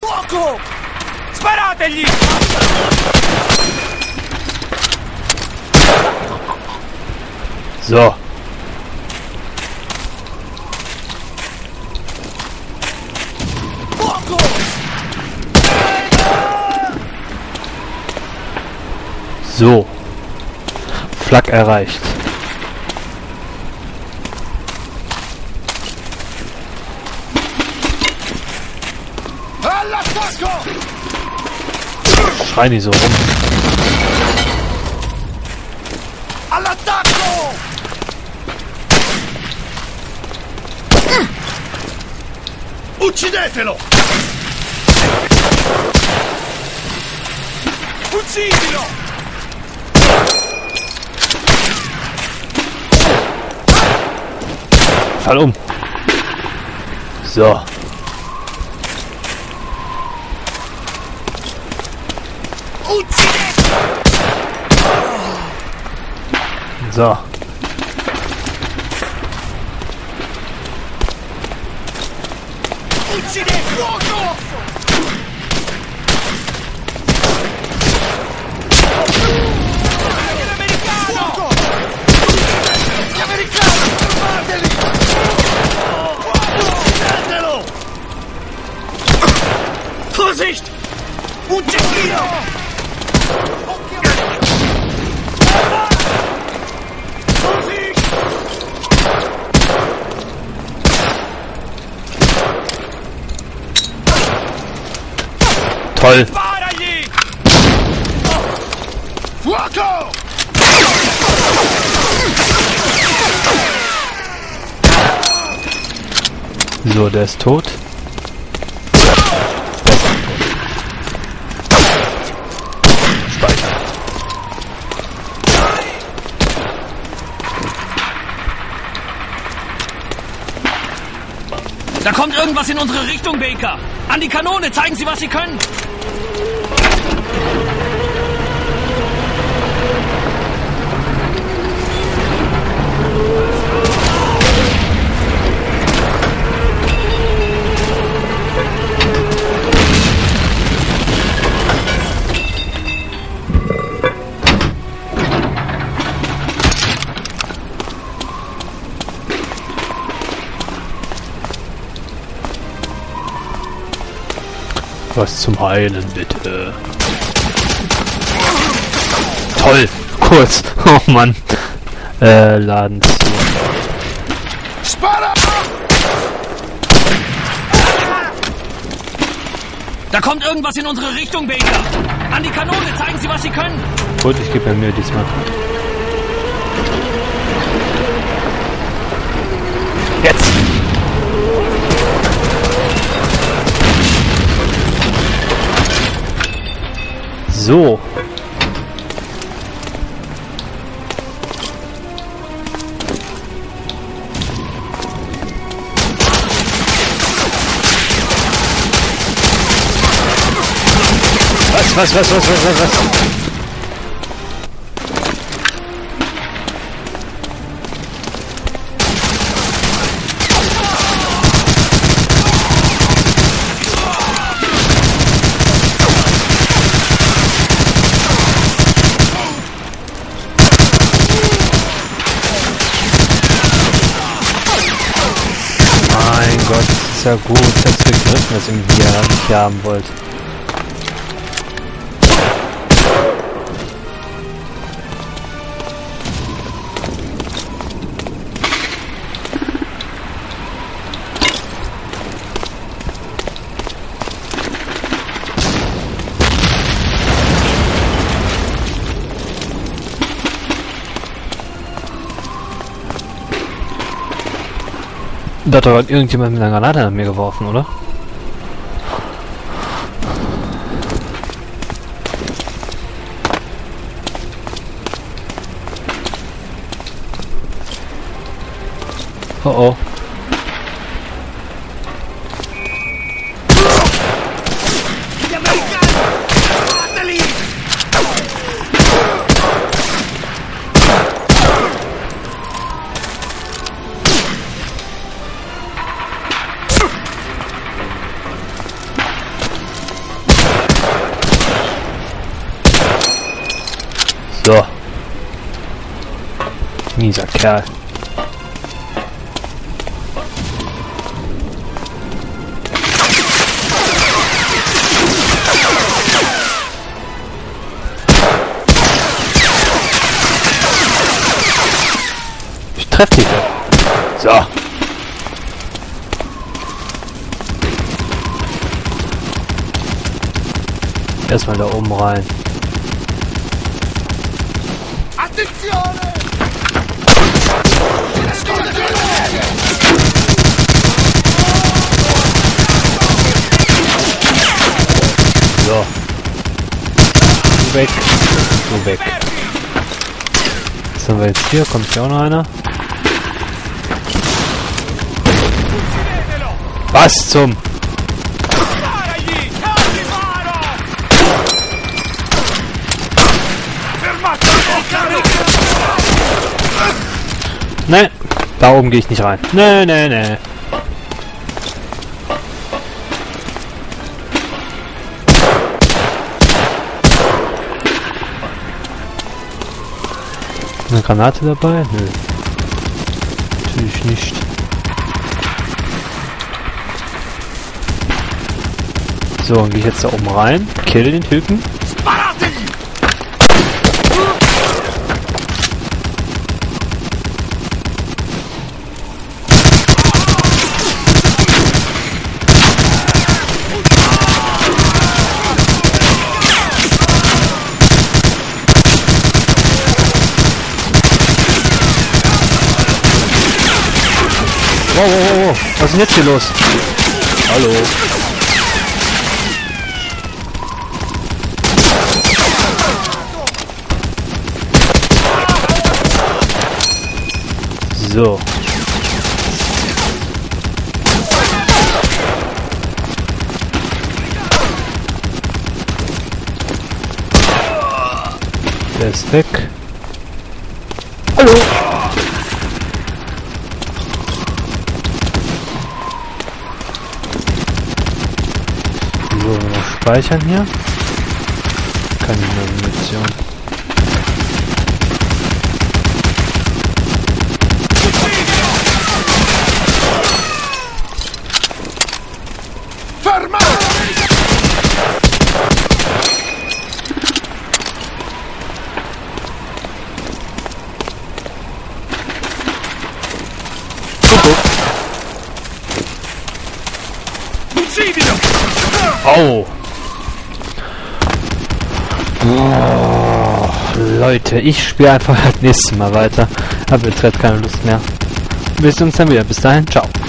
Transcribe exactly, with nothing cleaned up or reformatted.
Fuoco! Sparategli! So. Fuoco! So. Flak erreicht. All'attacco! Schrei nicht so rum. All'attacco! Uccidetelo! Uccidilo! Fall um. So. So. Uccide fuoco! L'americano! Gli americani! Fermateli! Uccidetelo! Vorsicht! Un cecchino! Toll. Sparagli! Fuoco! So, der ist tot. Speichern. Da kommt irgendwas in unsere Richtung, Baker. An die Kanone, zeigen Sie, was Sie können. Was zum Heilen, bitte. Toll. Kurz. Oh Mann. Äh, laden zu. Spara! Da kommt irgendwas in unsere Richtung, Baker. An die Kanone, zeigen Sie, was Sie können. Gut, ich gebe mir Mühe diesmal. Jetzt! So. Was, was, was, was, was, was, was? Mein Gott, das ist ja gut. Ich hab's begriffen, was irgendwie ihr nicht haben wollt. Da hat doch irgendjemand mit einer Granate an mir geworfen, oder? Oh oh. Gli americani! Fermateli! So. Mieser Kerl. Ich treff dich. So. Erstmal da oben rein. Attenzione! So. Du weg. Du weg. Was haben wir jetzt hier? Kommt hier auch noch einer? Was zum? Ne, da oben gehe ich nicht rein. Ne, ne, ne. Eine Granate dabei? Nö. Natürlich nicht. So, dann gehe ich jetzt da oben rein. Kill den Typen. Wow, wow, wow, wow. Was ist denn jetzt hier los? Hallo. So. Der ist weg. Hallo. So, noch speichern hier. Keine Munition. Oh. Oh, Leute, ich spiele einfach das nächste Mal weiter. Hab jetzt halt keine Lust mehr. Wir sehen uns dann wieder. Bis dahin, ciao.